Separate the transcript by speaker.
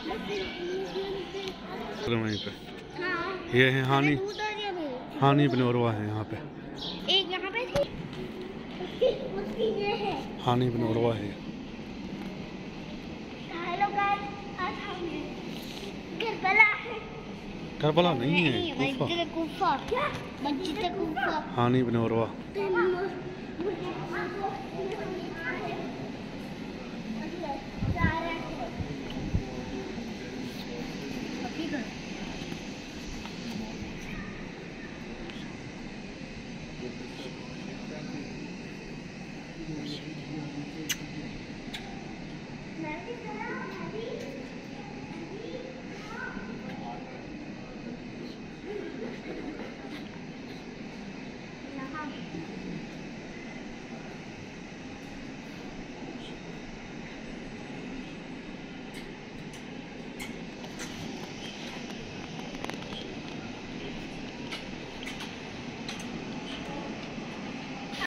Speaker 1: वहीं पे ये है हानी बनोरवा है यहाँ पे।
Speaker 2: एक यहाँ पे थी, उसकी ये है
Speaker 1: हानी बनोरवा है।
Speaker 2: हेलो गाइस, आज हम करबला है।
Speaker 1: करबला नहीं है,
Speaker 2: मस्जिद कूफा। क्या मस्जिद कूफा?
Speaker 1: हानी बनोरवा।